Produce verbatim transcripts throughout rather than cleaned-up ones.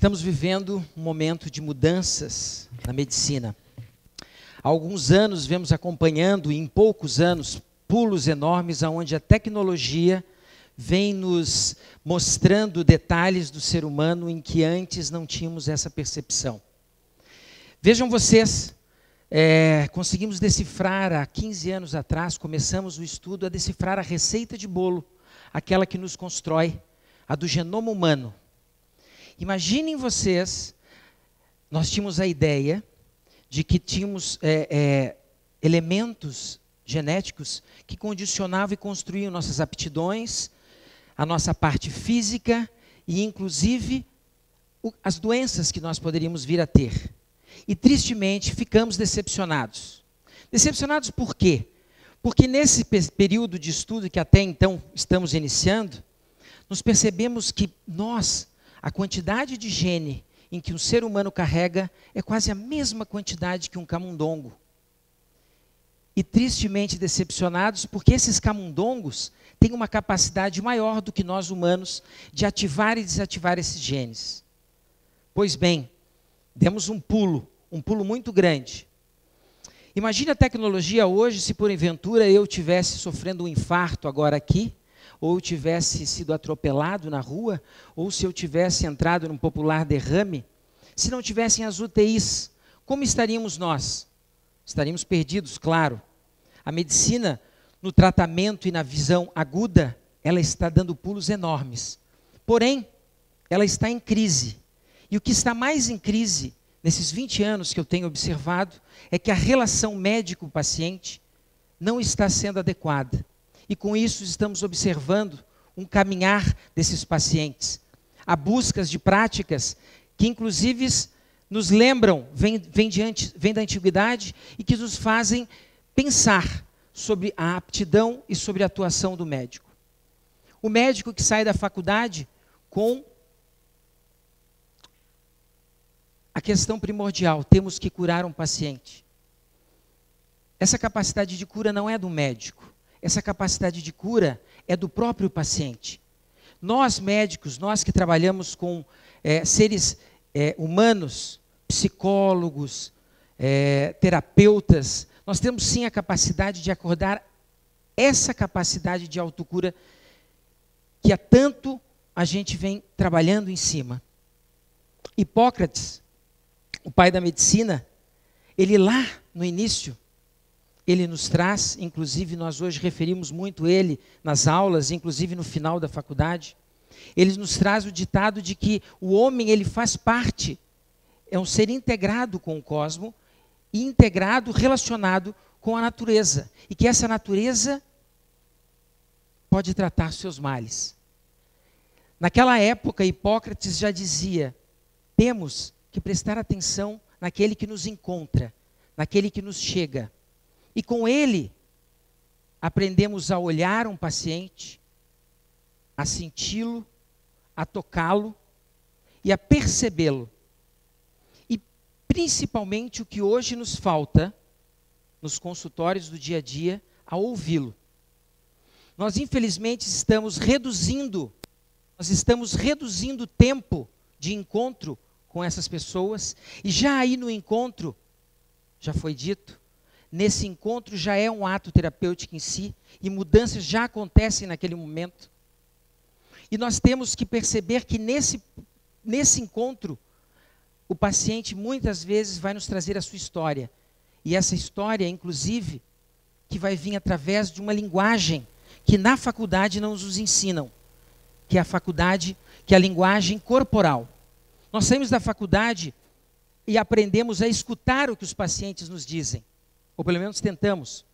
Estamos vivendo um momento de mudanças na medicina. Há alguns anos vemos acompanhando, e em poucos anos, pulos enormes onde a tecnologia vem nos mostrando detalhes do ser humano em que antes não tínhamos essa percepção. Vejam vocês, é, conseguimos decifrar há quinze anos atrás, começamos o estudo a decifrar a receita de bolo, aquela que nos constrói, a do genoma humano. Imaginem vocês, nós tínhamos a ideia de que tínhamos é, é, elementos genéticos que condicionavam e construíam nossas aptidões, a nossa parte física e, inclusive, o, as doenças que nós poderíamos vir a ter. E, tristemente, ficamos decepcionados. Decepcionados por quê? Porque nesse período de estudo que até então estamos iniciando, nos percebemos que nós, a quantidade de gene em que um ser humano carrega é quase a mesma quantidade que um camundongo. E tristemente decepcionados porque esses camundongos têm uma capacidade maior do que nós humanos de ativar e desativar esses genes. Pois bem, demos um pulo, um pulo muito grande. Imagine a tecnologia hoje se porventura eu tivesse sofrendo um infarto agora aqui, ou tivesse sido atropelado na rua, ou se eu tivesse entrado num popular derrame, se não tivessem as U T Is, como estaríamos nós? Estaríamos perdidos, claro. A medicina, no tratamento e na visão aguda, ela está dando pulos enormes. Porém, ela está em crise. E o que está mais em crise, nesses vinte anos que eu tenho observado, é que a relação médico-paciente não está sendo adequada. E com isso estamos observando um caminhar desses pacientes. Há buscas de práticas que inclusive nos lembram, vêm vem vem da antiguidade e que nos fazem pensar sobre a aptidão e sobre a atuação do médico. O médico que sai da faculdade com a questão primordial, temos que curar um paciente. Essa capacidade de cura não é do médico. Essa capacidade de cura é do próprio paciente. Nós, médicos, nós que trabalhamos com é, seres é, humanos, psicólogos, é, terapeutas, nós temos sim a capacidade de acordar essa capacidade de autocura que há tanto a gente vem trabalhando em cima. Hipócrates, o pai da medicina, ele lá no início, ele nos traz, inclusive nós hoje referimos muito ele nas aulas, inclusive no final da faculdade, ele nos traz o ditado de que o homem ele faz parte, é um ser integrado com o cosmos, e integrado, relacionado com a natureza, e que essa natureza pode tratar seus males. Naquela época, Hipócrates já dizia, temos que prestar atenção naquele que nos encontra, naquele que nos chega. E com ele, aprendemos a olhar um paciente, a senti-lo, a tocá-lo e a percebê-lo. E principalmente o que hoje nos falta, nos consultórios do dia a dia, a ouvi-lo. Nós infelizmente estamos reduzindo, nós estamos reduzindo o tempo de encontro com essas pessoas, e já aí no encontro, já foi dito, nesse encontro já é um ato terapêutico em si, e mudanças já acontecem naquele momento. E nós temos que perceber que nesse, nesse encontro, o paciente muitas vezes vai nos trazer a sua história. E essa história, inclusive, que vai vir através de uma linguagem que na faculdade não nos ensinam, que é a faculdade, que é a linguagem corporal. Nós saímos da faculdade e aprendemos a escutar o que os pacientes nos dizem. Ou pelo menos tentamos.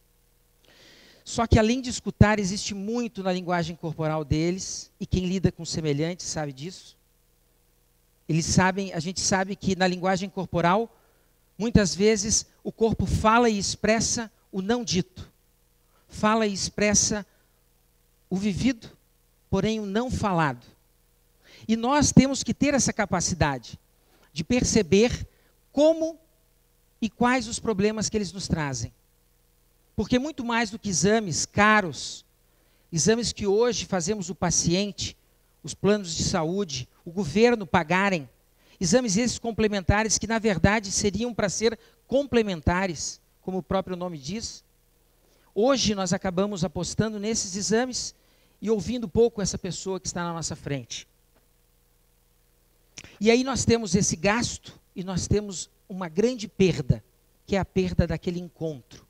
Só que além de escutar, existe muito na linguagem corporal deles, e quem lida com semelhantes sabe disso. Eles sabem, a gente sabe que na linguagem corporal, muitas vezes o corpo fala e expressa o não dito. Fala e expressa o vivido, porém o não falado. E nós temos que ter essa capacidade de perceber como e quais os problemas que eles nos trazem. Porque muito mais do que exames caros, exames que hoje fazemos o paciente, os planos de saúde, o governo pagarem, Exames esses complementares que, na verdade, seriam para ser complementares, como o próprio nome diz. Hoje nós acabamos apostando nesses exames e ouvindo pouco essa pessoa que está na nossa frente. E aí nós temos esse gasto e nós temos uma grande perda, que é a perda daquele encontro.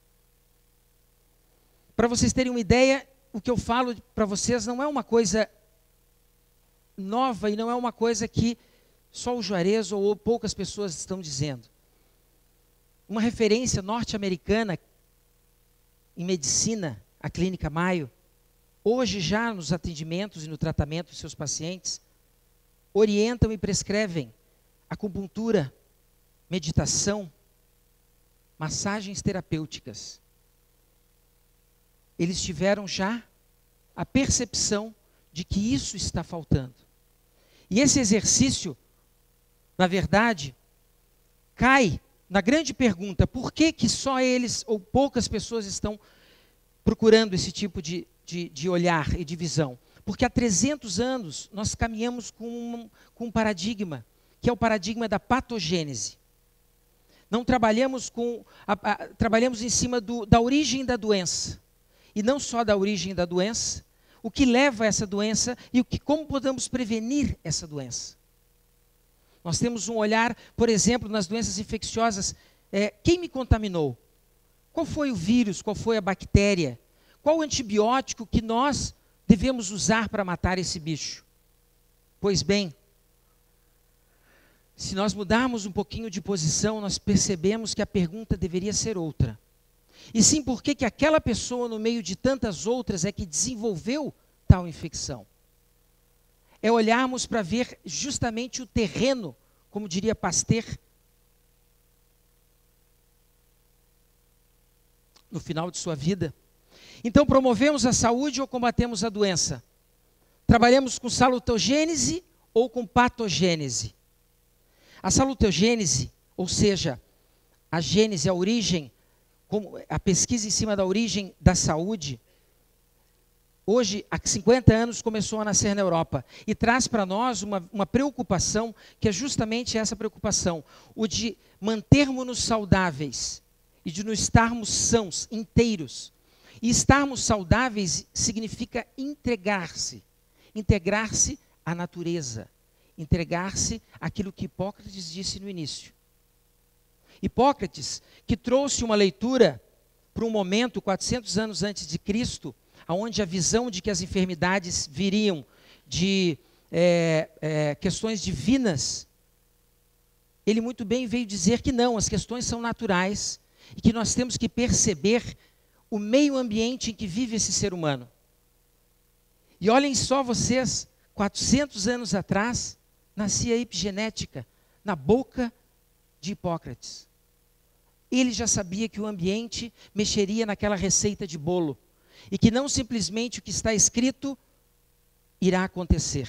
Para vocês terem uma ideia, o que eu falo para vocês não é uma coisa nova e não é uma coisa que só o Juarez ou poucas pessoas estão dizendo. Uma referência norte-americana em medicina, a Clínica Mayo, hoje já nos atendimentos e no tratamento dos seus pacientes, orientam e prescrevem acupuntura, meditação, massagens terapêuticas. Eles tiveram já a percepção de que isso está faltando. E esse exercício, na verdade, cai na grande pergunta: por que que só eles ou poucas pessoas estão procurando esse tipo de, de, de olhar e de visão? Porque há trezentos anos nós caminhamos com um, com um paradigma, que é o paradigma da patogênese. Não trabalhamos com, a, a, trabalhamos em cima do, da origem da doença. E não só da origem da doença, o que leva a essa doença e o que, como podemos prevenir essa doença. Nós temos um olhar, por exemplo, nas doenças infecciosas. É, quem me contaminou? Qual foi o vírus? Qual foi a bactéria? Qual o antibiótico que nós devemos usar para matar esse bicho? Pois bem, se nós mudarmos um pouquinho de posição, nós percebemos que a pergunta deveria ser outra. E sim, por que que aquela pessoa, no meio de tantas outras, é que desenvolveu tal infecção? É olharmos para ver justamente o terreno, como diria Pasteur, no final de sua vida. Então, promovemos a saúde ou combatemos a doença? Trabalhamos com salutogênese ou com patogênese? A salutogênese, ou seja, a gênese, a origem, como a pesquisa em cima da origem da saúde, hoje, há cinquenta anos, começou a nascer na Europa e traz para nós uma, uma preocupação, que é justamente essa preocupação, o de mantermos-nos saudáveis e de nos estarmos sãos, inteiros. E estarmos saudáveis significa entregar-se, integrar-se à natureza, entregar-se àquilo que Hipócrates disse no início. Hipócrates, que trouxe uma leitura para um momento, quatrocentos anos antes de Cristo, onde a visão de que as enfermidades viriam de é, é, questões divinas, ele muito bem veio dizer que não, as questões são naturais e que nós temos que perceber o meio ambiente em que vive esse ser humano. E olhem só vocês, quatrocentos anos atrás, nascia a epigenética na boca de Hipócrates. Ele já sabia que o ambiente mexeria naquela receita de bolo. E que não simplesmente o que está escrito irá acontecer.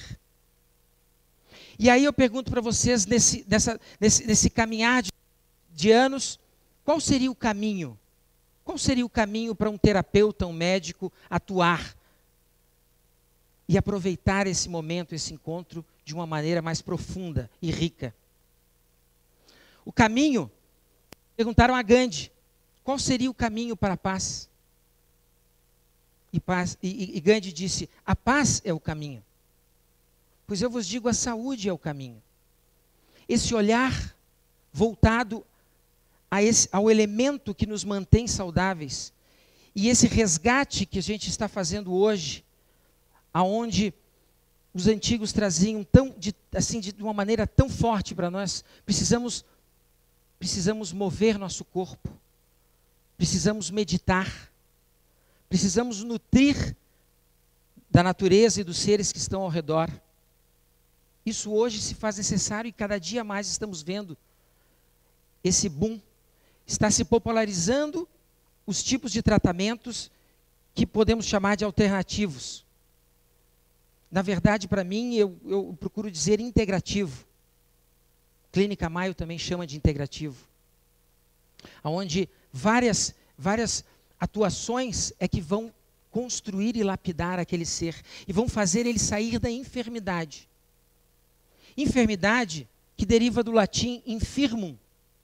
E aí eu pergunto para vocês, nesse, nessa, nesse, nesse caminhar de, de anos, qual seria o caminho? Qual seria o caminho para um terapeuta, um médico, atuar e aproveitar esse momento, esse encontro, de uma maneira mais profunda e rica? O caminho, perguntaram a Gandhi, qual seria o caminho para a paz? E, paz, e, e Gandhi disse, a paz é o caminho. Pois eu vos digo, a saúde é o caminho. Esse olhar voltado a esse, ao elemento que nos mantém saudáveis, e esse resgate que a gente está fazendo hoje, aonde os antigos traziam tão, de, assim, de uma maneira tão forte para nós, precisamos, precisamos mover nosso corpo, precisamos meditar, precisamos nutrir da natureza e dos seres que estão ao redor. Isso hoje se faz necessário e cada dia mais estamos vendo esse boom. Está se popularizando os tipos de tratamentos que podemos chamar de alternativos. Na verdade, para mim, eu, eu procuro dizer integrativo. Clínica Mayo também chama de integrativo. Onde várias, várias atuações é que vão construir e lapidar aquele ser. E vão fazer ele sair da enfermidade. Enfermidade que deriva do latim infirmum.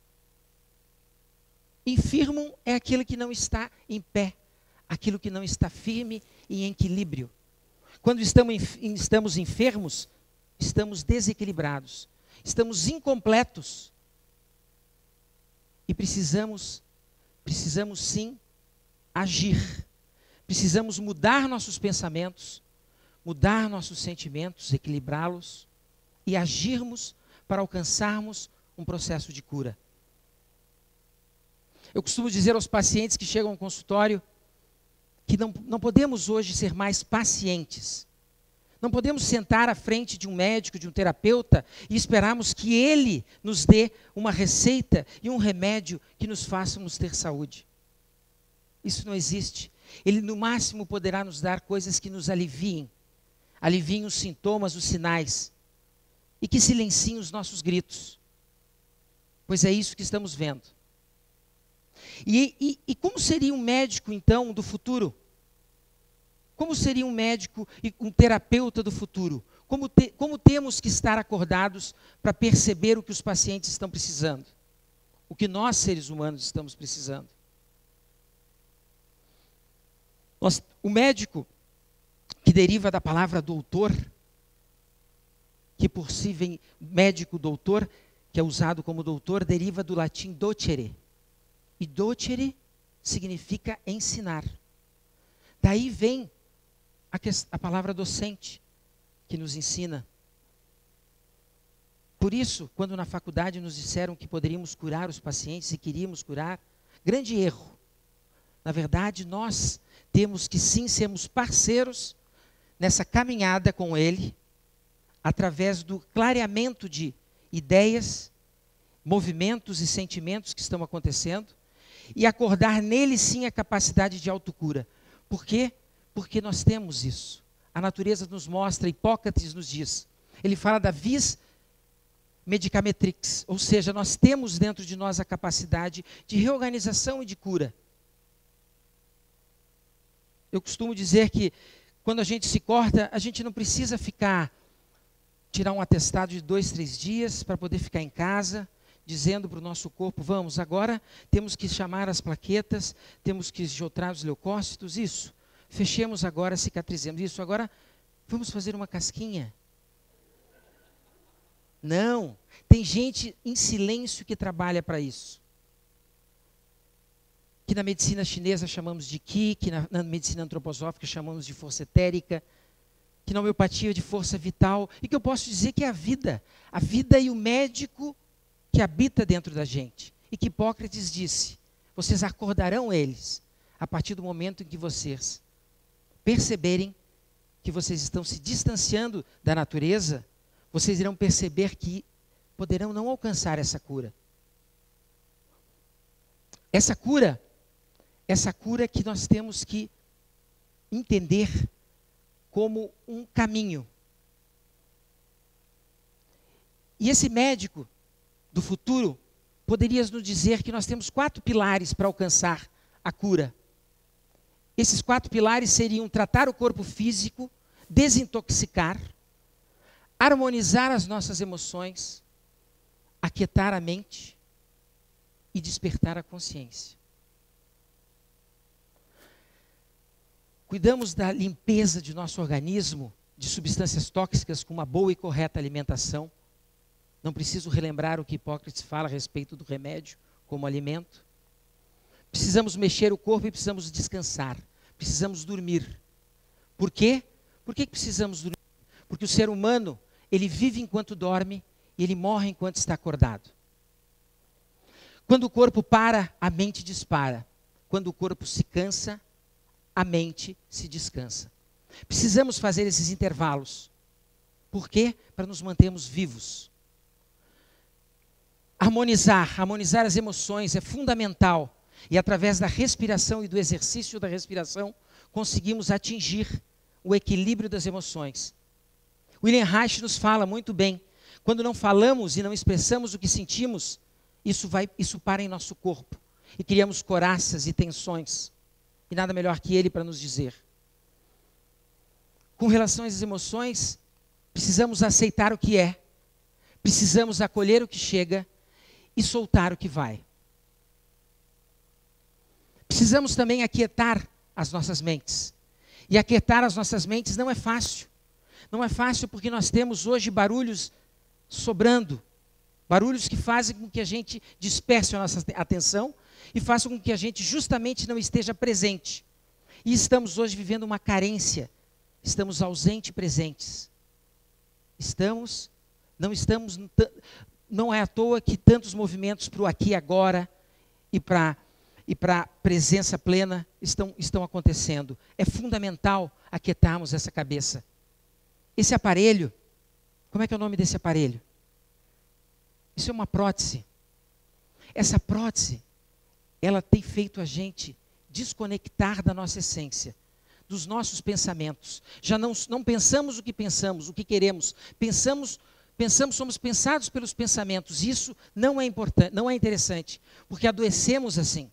Infirmum é aquilo que não está em pé, aquilo que não está firme e em equilíbrio. Quando estamos, estamos enfermos, estamos desequilibrados, estamos incompletos. E precisamos, precisamos sim agir. Precisamos mudar nossos pensamentos, mudar nossos sentimentos, equilibrá-los e agirmos para alcançarmos um processo de cura. Eu costumo dizer aos pacientes que chegam ao consultório que não, não podemos hoje ser mais pacientes. Não podemos sentar à frente de um médico, de um terapeuta e esperarmos que ele nos dê uma receita e um remédio que nos façam ter saúde. Isso não existe. Ele no máximo poderá nos dar coisas que nos aliviem, aliviem os sintomas, os sinais e que silenciem os nossos gritos. Pois é isso que estamos vendo. E, e, e como seria um médico, então, do futuro? Como seria um médico e um terapeuta do futuro? Como, te, como temos que estar acordados para perceber o que os pacientes estão precisando? O que nós, seres humanos, estamos precisando? Nós, o médico, que deriva da palavra doutor, que por si vem médico doutor, que é usado como doutor, deriva do latim docere. E docere significa ensinar. Daí vem a, que, a palavra docente, que nos ensina. Por isso, quando na faculdade nos disseram que poderíamos curar os pacientes e queríamos curar, grande erro. Na verdade, nós temos que sim sermos parceiros nessa caminhada com ele, através do clareamento de ideias, movimentos e sentimentos que estão acontecendo, e acordar nele sim a capacidade de autocura. Por quê? Porque nós temos isso. A natureza nos mostra, Hipócrates nos diz, ele fala da vis medicametrix, ou seja, nós temos dentro de nós a capacidade de reorganização e de cura. Eu costumo dizer que quando a gente se corta, a gente não precisa ficar, tirar um atestado de dois, três dias para poder ficar em casa, dizendo para o nosso corpo, vamos, agora temos que chamar as plaquetas, temos que jotrar os leucócitos, isso. Fechemos agora, cicatrizemos isso. Agora, vamos fazer uma casquinha. Não, tem gente em silêncio que trabalha para isso. Que na medicina chinesa chamamos de Qi, que na, na medicina antroposófica chamamos de força etérica, que na homeopatia de força vital, e que eu posso dizer que é a vida. A vida e o médico que habita dentro da gente. E que Hipócrates disse, vocês acordarão eles, a partir do momento em que vocês perceberem que vocês estão se distanciando da natureza, vocês irão perceber que poderão não alcançar essa cura. Essa cura, essa cura que nós temos que entender como um caminho. E esse médico do futuro poderia nos dizer que nós temos quatro pilares para alcançar a cura. Esses quatro pilares seriam tratar o corpo físico, desintoxicar, harmonizar as nossas emoções, aquietar a mente e despertar a consciência. Cuidamos da limpeza de nosso organismo, de substâncias tóxicas com uma boa e correta alimentação. Não preciso relembrar o que Hipócrates fala a respeito do remédio como alimento. Precisamos mexer o corpo e precisamos descansar. Precisamos dormir. Por quê? Por que precisamos dormir? Porque o ser humano, ele vive enquanto dorme e ele morre enquanto está acordado. Quando o corpo para, a mente dispara. Quando o corpo se cansa, a mente se descansa. Precisamos fazer esses intervalos. Por quê? Para nos mantermos vivos. Harmonizar, harmonizar as emoções é fundamental. E através da respiração e do exercício da respiração, conseguimos atingir o equilíbrio das emoções. William Reich nos fala muito bem, quando não falamos e não expressamos o que sentimos, isso, vai, isso para em nosso corpo. E criamos coraças e tensões. E nada melhor que ele para nos dizer. Com relação às emoções, precisamos aceitar o que é. Precisamos acolher o que chega e soltar o que vai. Precisamos também aquietar as nossas mentes. E aquietar as nossas mentes não é fácil. Não é fácil porque nós temos hoje barulhos sobrando. Barulhos que fazem com que a gente disperse a nossa atenção e façam com que a gente justamente não esteja presente. E estamos hoje vivendo uma carência. Estamos ausentes e presentes. Estamos, não estamos, não é à toa que tantos movimentos para o aqui e agora e para e para a presença plena estão, estão acontecendo. É fundamental aquietarmos essa cabeça. Esse aparelho, como é que é o nome desse aparelho? Isso é uma prótese. Essa prótese, ela tem feito a gente desconectar da nossa essência, dos nossos pensamentos. Já não, não pensamos o que pensamos, o que queremos. Pensamos, pensamos, somos pensados pelos pensamentos. Isso não é importante, não é interessante, porque adoecemos assim.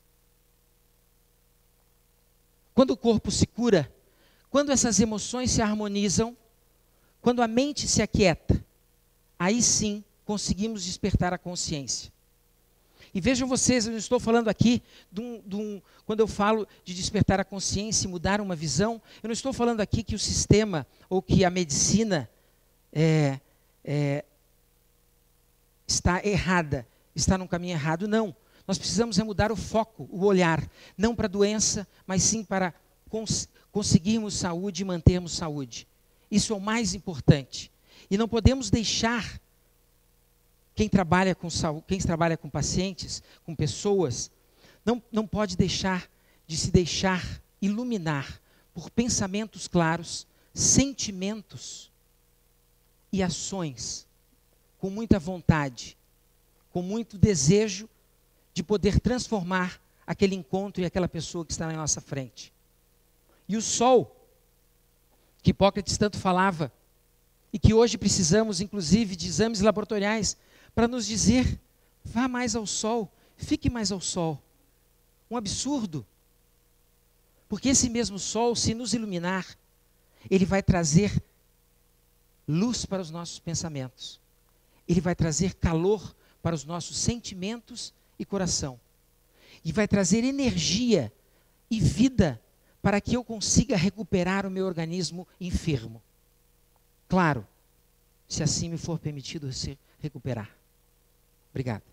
Quando o corpo se cura, quando essas emoções se harmonizam, quando a mente se aquieta, aí sim conseguimos despertar a consciência. E vejam vocês, eu estou falando aqui, de um, de um, quando eu falo de despertar a consciência e mudar uma visão, eu não estou falando aqui que o sistema ou que a medicina é, é, está errada, está num caminho errado, não. Nós precisamos é mudar o foco, o olhar, não para a doença, mas sim para cons conseguirmos saúde e mantermos saúde. Isso é o mais importante. E não podemos deixar quem trabalha com saúde, quem trabalha com pacientes, com pessoas, não, não pode deixar de se deixar iluminar por pensamentos claros, sentimentos e ações, com muita vontade, com muito desejo de poder transformar aquele encontro e aquela pessoa que está na nossa frente. E o sol, que Hipócrates tanto falava, e que hoje precisamos, inclusive, de exames laboratoriais, para nos dizer, vá mais ao sol, fique mais ao sol. Um absurdo. Porque esse mesmo sol, se nos iluminar, ele vai trazer luz para os nossos pensamentos. Ele vai trazer calor para os nossos sentimentos e coração. E vai trazer energia e vida para que eu consiga recuperar o meu organismo enfermo. Claro, se assim me for permitido se recuperar. Obrigado.